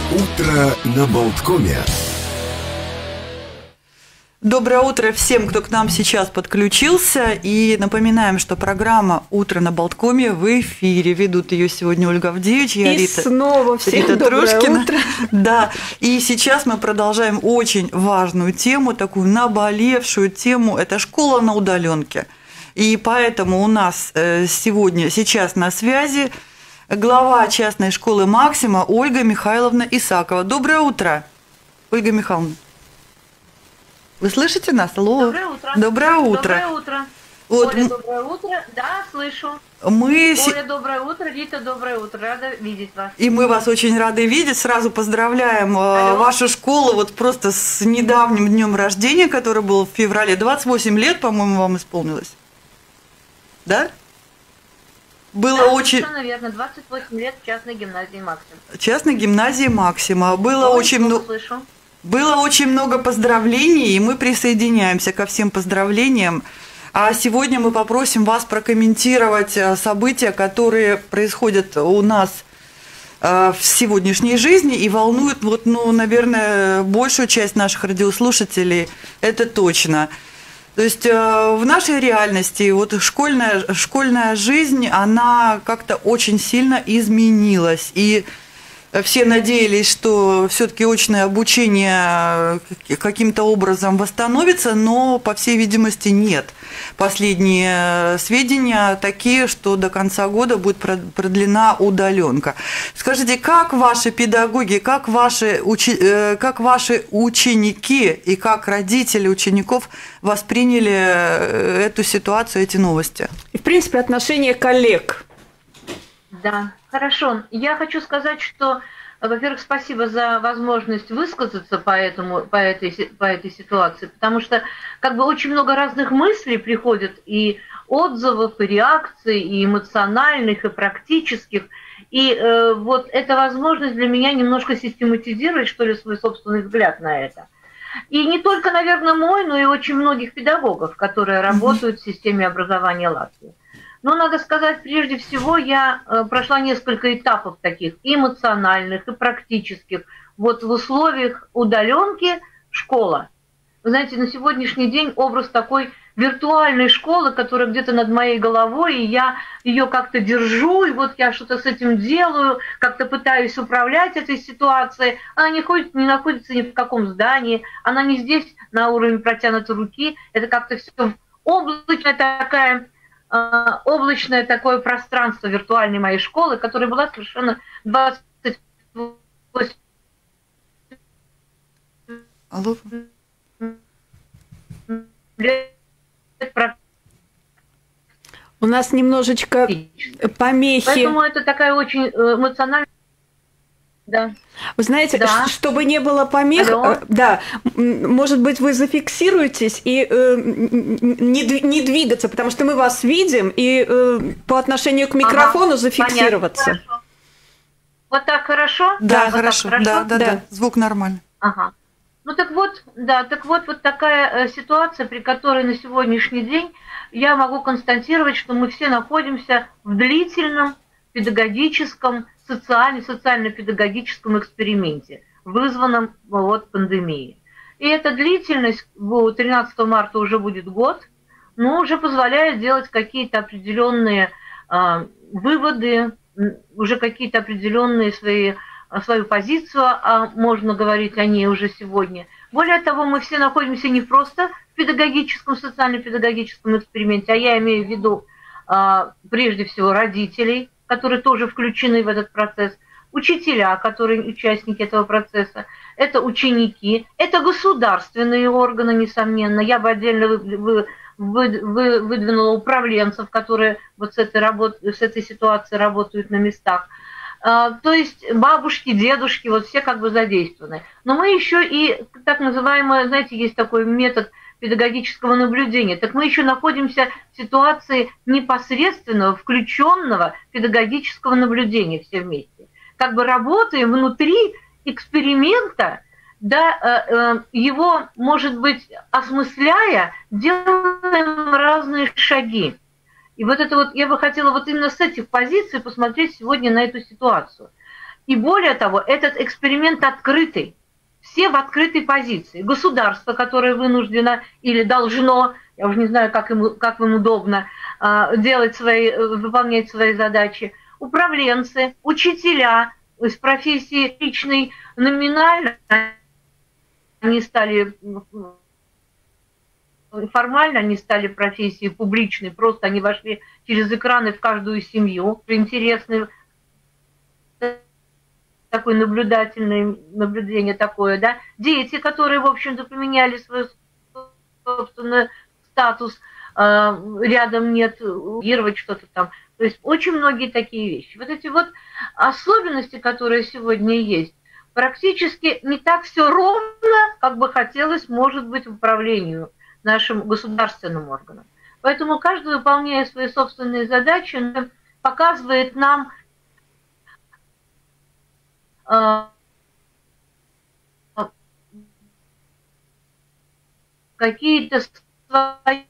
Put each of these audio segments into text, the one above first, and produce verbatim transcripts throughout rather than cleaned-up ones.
Утро на Болткоме. Доброе утро всем, кто к нам сейчас подключился. И напоминаем, что программа «Утро на Болткоме» в эфире. Ведут ее сегодня Ольга Авдеевич и, и Рита, снова всем Рита доброе Трошкина. Утро. Да. И сейчас мы продолжаем очень важную тему, такую наболевшую тему. Это школа на удаленке. И поэтому у нас сегодня, сейчас на связи глава частной школы «Максима» Ольга Михайловна Исакова. Доброе утро, Ольга Михайловна. Вы слышите нас? Алло. Доброе утро. Доброе утро. Доброе утро. Вот. Оля, доброе утро. Да, слышу. Мы... Оля, доброе утро. Рита, доброе утро. Рада видеть вас. И мы вас очень рады видеть. Сразу поздравляем Алло. Вашу школу вот просто с недавним днем рождения, который был в феврале. двадцать восемь лет, по-моему, вам исполнилось. Да? Было да, очень... совершенно верно. двадцать восемь лет в частной гимназии «Максим». Частной гимназии «Максима». Было Ой, очень много... слышу. Было очень много поздравлений, и мы присоединяемся ко всем поздравлениям. А сегодня мы попросим вас прокомментировать события, которые происходят у нас в сегодняшней жизни и волнуют, вот, ну, наверное, большую часть наших радиослушателей, это точно. То есть в нашей реальности вот школьная, школьная жизнь, она как-то очень сильно изменилась. И все надеялись, что все-таки очное обучение каким-то образом восстановится, но, по всей видимости, нет. Последние сведения такие, что до конца года будет продлена удаленка. Скажите, как ваши педагоги, как ваши, учи, как ваши ученики и как родители учеников восприняли эту ситуацию, эти новости? И, в принципе, отношение коллег. Да, хорошо. Я хочу сказать, что, во-первых, спасибо за возможность высказаться по, этому, по, этой, по этой ситуации, потому что как бы очень много разных мыслей приходит, и отзывов, и реакций, и эмоциональных, и практических. И э, вот эта возможность для меня немножко систематизировать, что ли, свой собственный взгляд на это. И не только, наверное, мой, но и очень многих педагогов, которые работают в системе образования Латвии. Но надо сказать, прежде всего, я прошла несколько этапов таких, и эмоциональных, и практических. Вот в условиях удаленки школа. Вы знаете, на сегодняшний день образ такой виртуальной школы, которая где-то над моей головой, и я ее как-то держу, и вот я что-то с этим делаю, как-то пытаюсь управлять этой ситуацией. Она не, ходит, не находится ни в каком здании, она не здесь на уровне протянутой руки. Это как-то все облачная такая... облачное такое пространство виртуальной моей школы, которая была совершенно двадцать восемь... Алло. У нас немножечко помехи. Поэтому это такая очень эмоциональная... Да. Вы знаете, да. чтобы не было помех, Алло. да, может быть, вы зафиксируетесь и э, не, не двигаться, потому что мы вас видим, и э, по отношению к микрофону ага, зафиксироваться. Вот так хорошо? Да, вот хорошо. Так хорошо? Да, да, да, да, звук нормальный. Ага. Ну так вот, да, так вот, вот такая ситуация, при которой на сегодняшний день я могу констатировать, что мы все находимся в длительном педагогическом, социально, социально-педагогическом эксперименте, вызванном вот, пандемией. И эта длительность, тринадцатого марта уже будет год, но уже позволяет делать какие-то определенные э, выводы, уже какие-то определенные свои, свою позицию, а можно говорить о ней уже сегодня. Более того, мы все находимся не просто в педагогическом, социально-педагогическом эксперименте, а я имею в виду э, прежде всего родителей, которые тоже включены в этот процесс, учителя, которые участники этого процесса, это ученики, это государственные органы, несомненно. Я бы отдельно вы, вы, вы, вы, выдвинула управленцев, которые вот с этой, работ, с этой ситуацией работают на местах. А, то есть бабушки, дедушки, вот все как бы задействованы. Но мы еще и так называемое, знаете, есть такой метод педагогического наблюдения, так мы еще находимся в ситуации непосредственного, включенного педагогического наблюдения все вместе. Как бы работаем внутри эксперимента, да, его, может быть, осмысляя, делаем разные шаги. И вот это вот, я бы хотела вот именно с этих позиций посмотреть сегодня на эту ситуацию. И более того, этот эксперимент открытый. Все в открытой позиции. Государство, которое вынуждено или должно, я уже не знаю, как им, как им удобно, делать свои, выполнять свои задачи, управленцы, учителя из профессии личной, номинально они стали, формально они стали профессией публичной, просто они вошли через экраны в каждую семью. Интересный такое наблюдательное наблюдение такое, да, дети, которые, в общем-то, поменяли свой собственный статус, э, рядом нет, реагировать что-то там. То есть очень многие такие вещи. Вот эти вот особенности, которые сегодня есть, практически не так все ровно, как бы хотелось, может быть, управлению нашим государственным органам. Поэтому каждый, выполняя свои собственные задачи, показывает нам какие-то свои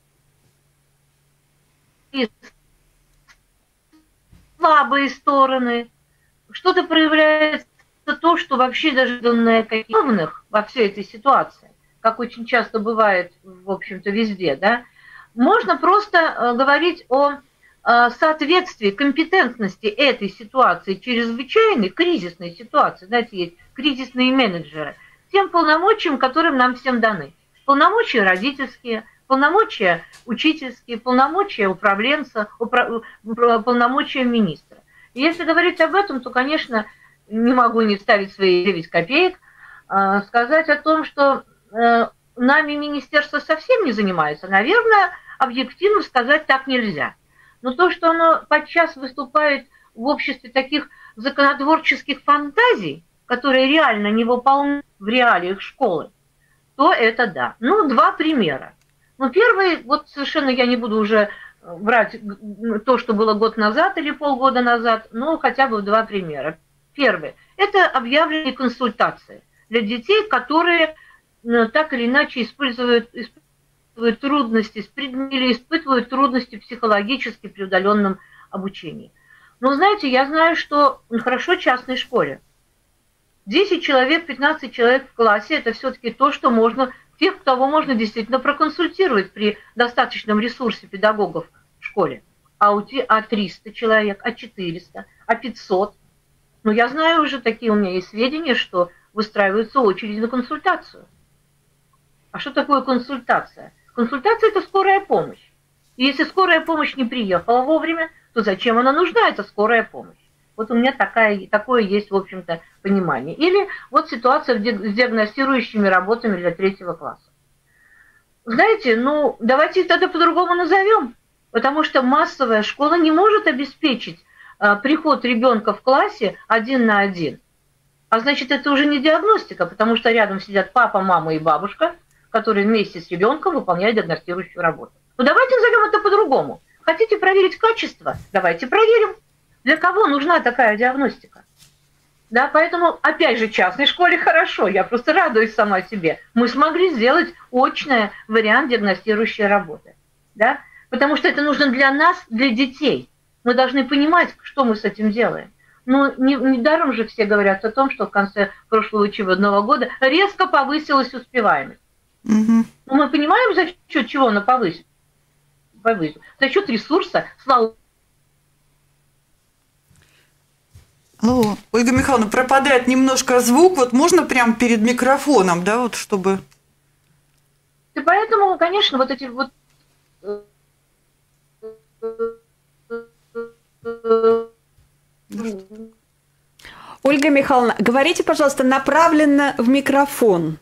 слабые стороны, что-то проявляется то, что вообще даже данное каких-то во всей этой ситуации, как очень часто бывает, в общем-то, везде, да, можно просто говорить о соответствии, компетентности этой ситуации, чрезвычайной кризисной ситуации, знаете, есть кризисные менеджеры, тем полномочиям, которым нам всем даны. Полномочия родительские, полномочия учительские, полномочия управленца, упра... полномочия министра. И если говорить об этом, то, конечно, не могу не вставить свои девять копеек, э, сказать о том, что э, нами министерство совсем не занимается. Наверное, объективно сказать так нельзя. Но то, что оно подчас выступает в обществе таких законотворческих фантазий, которые реально не выполняют в реалиях школы, то это да. Ну, два примера. Ну, первый, вот совершенно я не буду уже брать то, что было год назад или полгода назад, но хотя бы два примера. Первый – это объявленные консультации для детей, которые так или иначе используют, испытывают трудности или испытывают трудности психологически при удаленном обучении. Но знаете, я знаю, что хорошо в частной школе. десять человек, пятнадцать человек в классе – это все-таки то, что можно, тех, кого можно действительно проконсультировать при достаточном ресурсе педагогов в школе. А у а триста человек, а четыреста, а пятьсот. Но я знаю уже, такие у меня есть сведения, что выстраиваются очереди на консультацию. А что такое консультация? Консультация – это скорая помощь. И если скорая помощь не приехала вовремя, то зачем она нужна, эта скорая помощь? Вот у меня такая, такое есть, в общем-то, понимание. Или вот ситуация с диагностирующими работами для третьего класса. Знаете, ну, давайте их тогда по-другому назовем. Потому что массовая школа не может обеспечить а, приход ребенка в классе один на один. А значит, это уже не диагностика, потому что рядом сидят папа, мама и бабушка, которые вместе с ребенком выполняют диагностирующую работу. Ну, давайте назовем это по-другому. Хотите проверить качество? Давайте проверим. Для кого нужна такая диагностика? Да, поэтому, опять же, в частной школе хорошо, я просто радуюсь сама себе. Мы смогли сделать очный вариант диагностирующей работы. Да? Потому что это нужно для нас, для детей. Мы должны понимать, что мы с этим делаем. Ну, недаром не же все говорят о том, что в конце прошлого учебного года резко повысилась успеваемость. Угу. Но мы понимаем, за счет чего она повысилась? За счет ресурса, слава. Алло, Ольга Михайловна, пропадает немножко звук, вот можно прям перед микрофоном, да, вот чтобы... И поэтому, конечно, вот эти вот... Ольга Михайловна, говорите, пожалуйста, направленно в микрофон.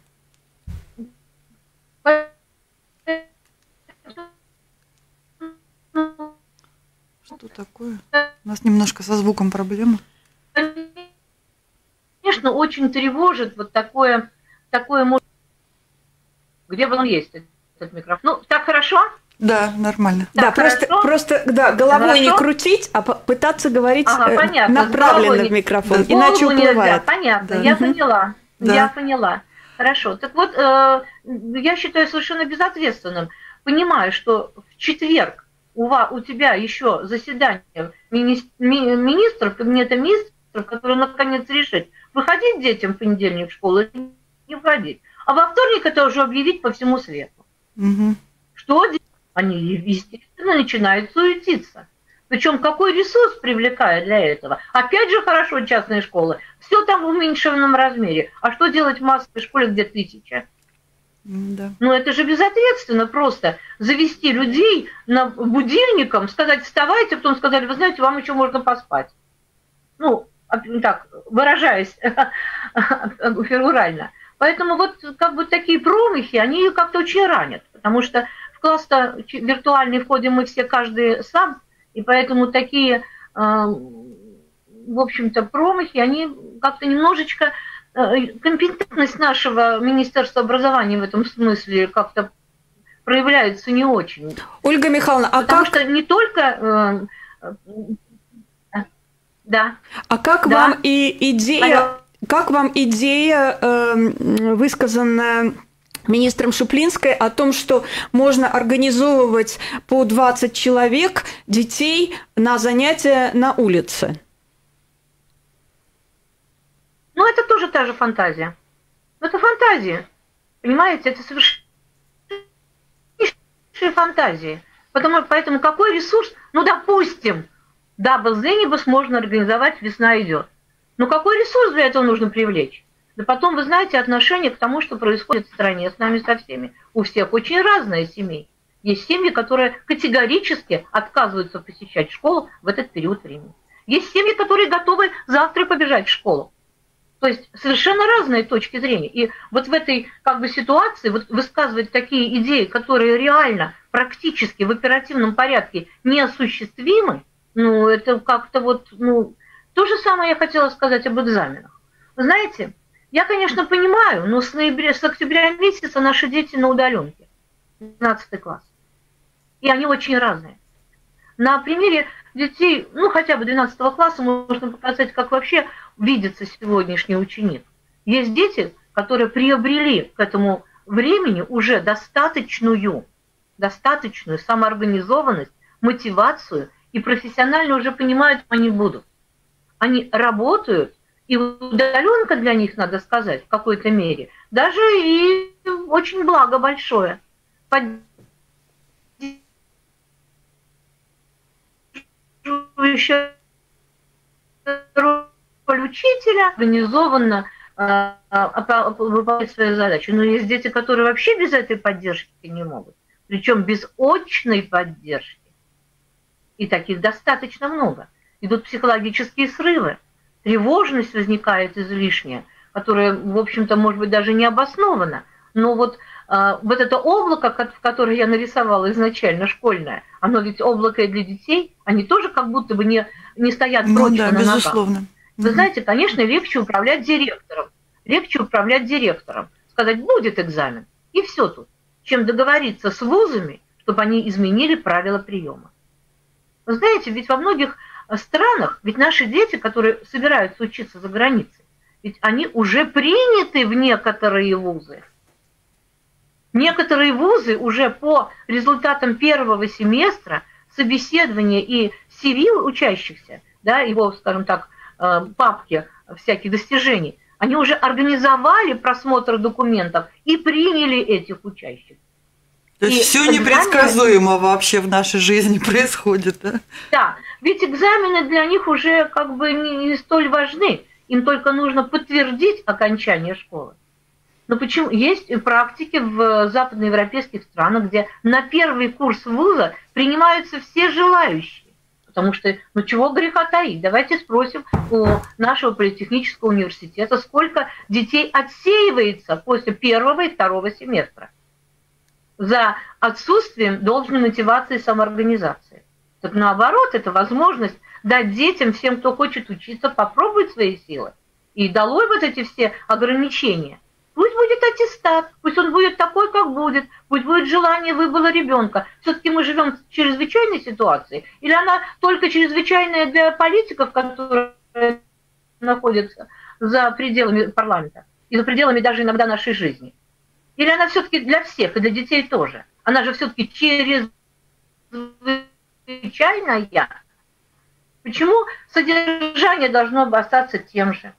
Что такое? У нас немножко со звуком проблема. Конечно, очень тревожит вот такое, такое, где бы он есть, этот микрофон. Ну, так хорошо? Да, нормально. Да, просто, просто да, головой хорошо? Не крутить, а пытаться говорить ага, понятно, направленно в микрофон, да. Иначе уплывает. Понятно, да. Я угу. поняла, да. я поняла. Хорошо, так вот, э, я считаю совершенно безответственным, понимаю, что в четверг у, вас, у тебя еще заседание мини, ми, министров, кабинета министров, который наконец решит, выходить детям в понедельник в школу или не выходить. А во вторник это уже объявить по всему свету. Угу. Что делать? Они, естественно, начинают суетиться. Причем какой ресурс привлекают для этого? Опять же хорошо частные школы. Все там в уменьшенном размере. А что делать в массовой школе, где тысяча? Да. Ну это же безответственно просто завести людей на будильником, сказать вставайте, потом сказали, вы знаете, вам еще можно поспать. Ну, так, выражаясь фигурально. Поэтому вот как бы такие промахи, они как-то очень ранят. Потому что в класс-то виртуальный входим мы все, каждый сам. И поэтому такие, в общем-то, промахи, они как-то немножечко... Компетентность нашего Министерства образования в этом смысле как-то проявляется не очень. Ольга Михайловна, а Потому как... что не только... Да. А как да. вам и идея... Алло. Как вам идея, высказанная министром Шуплинской, о том, что можно организовывать по двадцать человек детей на занятия на улице? Ну, это тоже та же фантазия. Это фантазия. Понимаете, это совершенно фантазии. Потому, поэтому какой ресурс? Ну, допустим, дабл зенибус можно организовать, весна идет. Но какой ресурс для этого нужно привлечь? Да потом, вы знаете, отношение к тому, что происходит в стране с нами со всеми. У всех очень разные семьи. Есть семьи, которые категорически отказываются посещать школу в этот период времени. Есть семьи, которые готовы завтра побежать в школу. То есть совершенно разные точки зрения. И вот в этой как бы ситуации вот высказывать такие идеи, которые реально, практически в оперативном порядке неосуществимы, ну это как-то вот, ну, то же самое я хотела сказать об экзаменах. Вы знаете, я, конечно, понимаю, но с ноября, с октября месяца наши дети на удаленке, двенадцатый класс. И они очень разные. На примере детей, ну хотя бы двенадцатого класса можно показать, как вообще видится сегодняшний ученик. Есть дети, которые приобрели к этому времени уже достаточную, достаточную самоорганизованность, мотивацию и профессионально уже понимают, что они будут. Они работают, и удаленка для них, надо сказать, в какой-то мере, даже и очень благо большое. Поддерживающая роль учителя организованно э, выполнять свои задачи. Но есть дети, которые вообще без этой поддержки не могут. Причем без очной поддержки. И таких достаточно много. Идут психологические срывы. Тревожность возникает излишняя, которая, в общем-то, может быть, даже не обоснована. Но вот, э, вот это облако, в которое я нарисовала изначально, школьное, оно ведь облако и для детей, они тоже как будто бы не, не стоят прочно ну, да, на ногах. безусловно. Вы знаете, конечно, легче управлять директором. Легче управлять директором. Сказать, будет экзамен. И все тут. Чем договориться с вузами, чтобы они изменили правила приема. Вы знаете, ведь во многих странах, ведь наши дети, которые собираются учиться за границей, ведь они уже приняты в некоторые вузы. Некоторые вузы уже по результатам первого семестра собеседования и си ви учащихся, да, его, скажем так, папки всяких достижений, они уже организовали просмотр документов и приняли этих учащихся. То есть все непредсказуемо вообще в нашей жизни происходит, да? Да, ведь экзамены для них уже как бы не, не столь важны, им только нужно подтвердить окончание школы. Но почему? Есть практики в западноевропейских странах, где на первый курс вуза принимаются все желающие. Потому что, ну чего греха таить, давайте спросим у нашего политехнического университета, сколько детей отсеивается после первого и второго семестра за отсутствием должной мотивации и самоорганизации. Так наоборот, это возможность дать детям, всем, кто хочет учиться, попробовать свои силы. И долой вот эти все ограничения. Пусть будет аттестат, пусть он будет такой, как будет, пусть будет желание выбора ребенка. Все-таки мы живем в чрезвычайной ситуации, или она только чрезвычайная для политиков, которые находятся за пределами парламента и за пределами даже иногда нашей жизни? Или она все-таки для всех, и для детей тоже? Она же все-таки чрезвычайная. Почему содержание должно остаться тем же?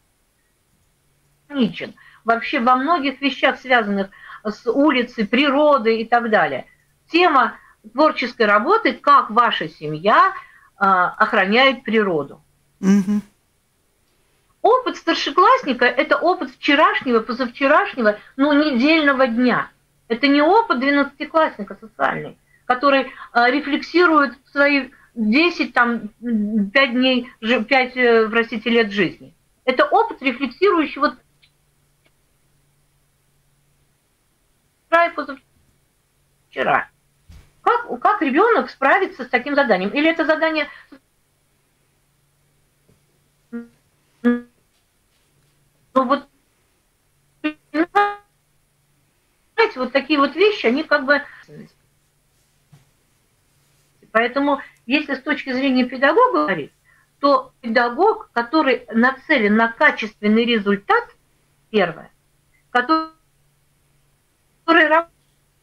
Вообще во многих вещах, связанных с улицей, природой и так далее. Тема творческой работы, как ваша семья а, охраняет природу. Угу. Опыт старшеклассника – это опыт вчерашнего, позавчерашнего, ну, недельного дня. Это не опыт двенадцатиклассника социальный, который а, рефлексирует свои десять, там, пять дней, пять, простите, лет жизни. Это опыт, рефлексирующий вот вчера и позавчера. Как, как ребенок справится с таким заданием? Или это задание... Ну вот, знаете, вот такие вот вещи, они как бы... Поэтому, если с точки зрения педагога говорить, то педагог, который нацелен на качественный результат, первое, который, который работает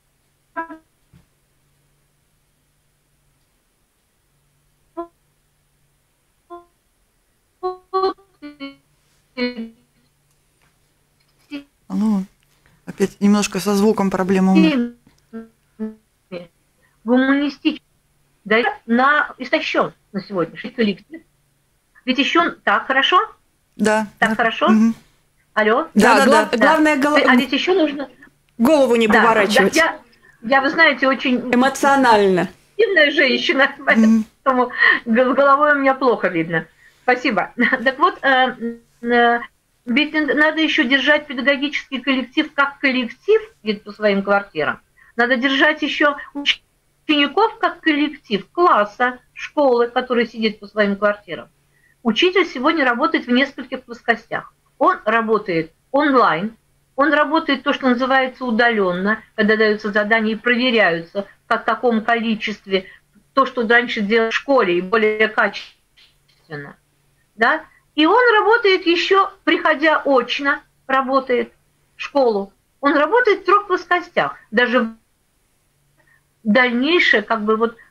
Алло, опять немножко со звуком проблема. Гуманистический, да, на истощен на сегодняшний коллектив. Ведь еще так хорошо? Да. Так да. хорошо? Угу. Алло? Да, да, гла- да. главное голова. А ведь еще нужно... Голову не Да, поворачивать. да, я, я, вы знаете, очень Эмоционально. активная женщина, Мгм. поэтому с головой у меня плохо видно. Спасибо. Так вот, э, э, ведь надо еще держать педагогический коллектив как коллектив по своим квартирам. Надо держать еще учеников как коллектив класса, школы, который сидит по своим квартирам. Учитель сегодня работает в нескольких плоскостях. Он работает онлайн, он работает то, что называется удаленно, когда даются задания и проверяются, как в каком количестве, то, что раньше делали в школе, и более качественно. Да? И он работает еще, приходя очно, работает в школу. Он работает в трех плоскостях. Даже дальнейшее, как бы вот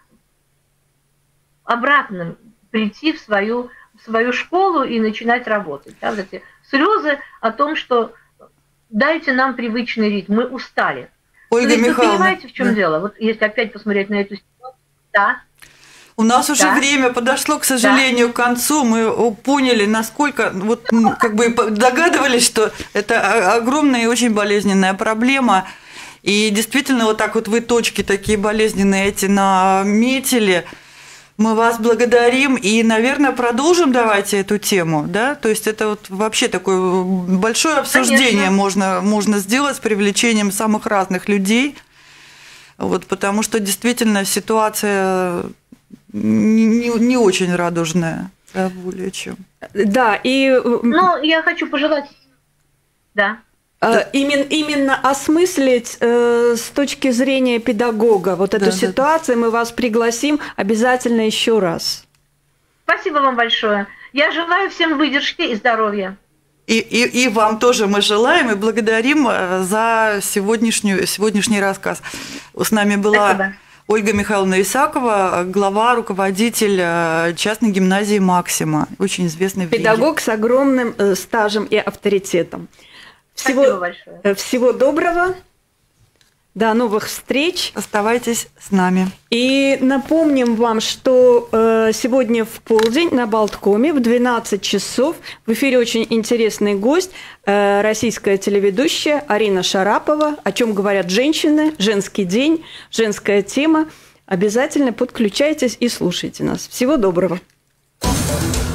обратно прийти в свою, в свою школу и начинать работать. Да? Вот эти слезы о том, что дайте нам привычный ритм, мы устали. Ольга Ведь Михайловна. Вы понимаете, в чем Да. дело? Вот если опять посмотреть на эту ситуацию, да. У нас уже Да. время подошло, к сожалению, к концу. Мы поняли, насколько, вот м, как бы догадывались, что это огромная и очень болезненная проблема. И действительно, вот так вот вы точки такие болезненные эти наметили. Мы вас благодарим и, наверное, продолжим давайте эту тему, да? То есть это вот вообще такое большое обсуждение можно, можно сделать с привлечением самых разных людей, вот, потому что действительно ситуация не, не, не очень радужная, да, более чем. Да, и Ну, я хочу пожелать... Да. э, именно, именно осмыслить э, с точки зрения педагога вот эту Да, да, ситуацию, мы вас пригласим обязательно еще раз. Спасибо вам большое. Я желаю всем выдержки и здоровья. И, и, и вам тоже мы желаем и благодарим за сегодняшнюю, сегодняшний рассказ. С нами была Спасибо. Ольга Михайловна Исакова, глава, руководитель частной гимназии «Максима», очень известный в Риге. Педагог с огромным э, стажем и авторитетом. Спасибо Всего, большое. э, всего доброго, до новых встреч. Оставайтесь с нами. И напомним вам, что э, сегодня в полдень на Болткоме в двенадцать часов в эфире очень интересный гость, э, российская телеведущая Арина Шарапова. О чем говорят женщины, женский день, женская тема. Обязательно подключайтесь и слушайте нас. Всего доброго.